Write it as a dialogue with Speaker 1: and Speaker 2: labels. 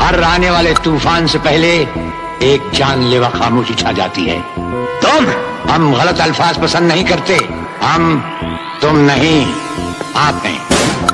Speaker 1: हर आने वाले तूफान से पहले एक जानलेवा खामोशी छा जाती है। हम गलत अल्फाज पसंद नहीं करते। तुम नहीं, आप हैं।